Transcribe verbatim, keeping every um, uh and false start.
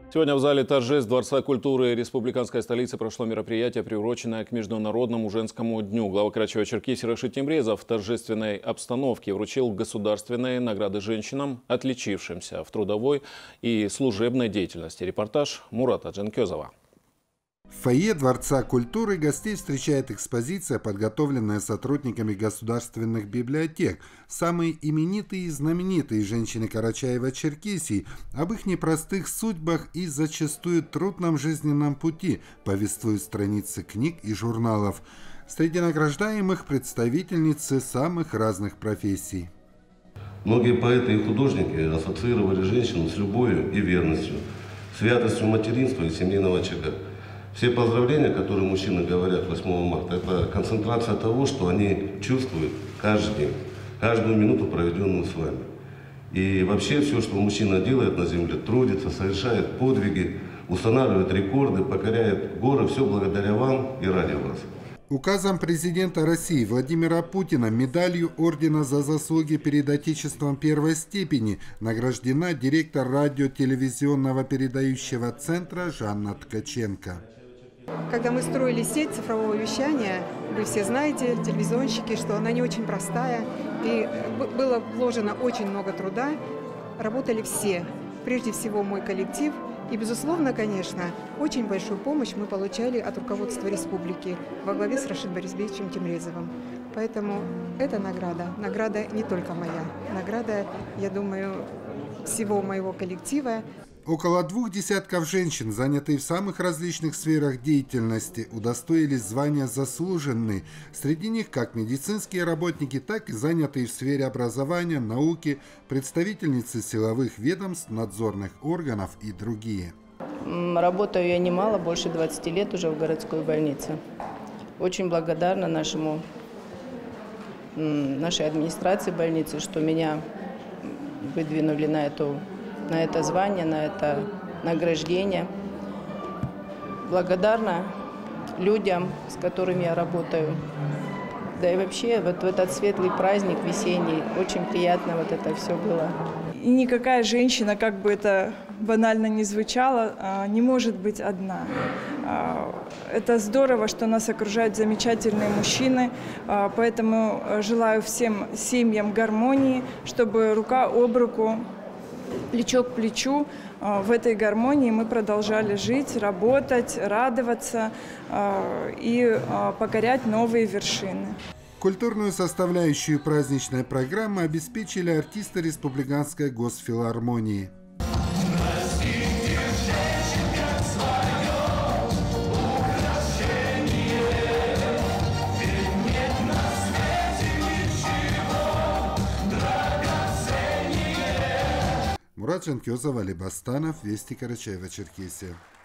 Сегодня в зале торжеств Дворца культуры республиканской столицы прошло мероприятие, приуроченное к Международному женскому дню. Глава Карачаево-Черкесии Рашид Темрезов в торжественной обстановке вручил государственные награды женщинам, отличившимся в трудовой и служебной деятельности. Репортаж Мурата Джанкезова. В фойе Дворца культуры гостей встречает экспозиция, подготовленная сотрудниками государственных библиотек. Самые именитые и знаменитые женщины Карачаево-Черкесии, об их непростых судьбах и зачастую трудном жизненном пути повествуют страницы книг и журналов. Среди награждаемых представительницы самых разных профессий. Многие поэты и художники ассоциировали женщину с любовью и верностью, святостью материнства и семейного очага. Все поздравления, которые мужчины говорят восьмого марта, это концентрация того, что они чувствуют каждый день, каждую минуту, проведенную с вами. И вообще все, что мужчина делает на земле, трудится, совершает подвиги, устанавливает рекорды, покоряет горы, все благодаря вам и ради вас. Указом президента России Владимира Путина медалью ордена за заслуги перед Отечеством первой степени награждена директор радио-телевизионного передающего центра Жанна Ткаченко. Когда мы строили сеть цифрового вещания, вы все знаете, телевизионщики, что она не очень простая, и было вложено очень много труда, работали все, прежде всего мой коллектив, и, безусловно, конечно, очень большую помощь мы получали от руководства республики во главе с Рашидом Борисовичем Темрезовым. Поэтому эта награда, награда не только моя, награда, я думаю, всего моего коллектива. Около двух десятков женщин, занятые в самых различных сферах деятельности, удостоились звания «Заслуженный». Среди них как медицинские работники, так и занятые в сфере образования, науки, представительницы силовых ведомств, надзорных органов и другие. Работаю я немало, больше двадцати лет уже в городской больнице. Очень благодарна нашему, нашей администрации больницы, что меня выдвинули на эту на это звание, на это награждение. Благодарна людям, с которыми я работаю. Да и вообще вот в этот светлый праздник весенний очень приятно вот это все было. И никакая женщина, как бы это банально ни звучало, не может быть одна. Это здорово, что нас окружают замечательные мужчины, поэтому желаю всем семьям гармонии, чтобы рука об руку, плечо к плечу в этой гармонии мы продолжали жить, работать, радоваться и покорять новые вершины. Культурную составляющую праздничной программы обеспечили артисты Республиканской госфилармонии. Мурат Джанкезов, Али Бастанов, Вести, Карачаево-Черкесия.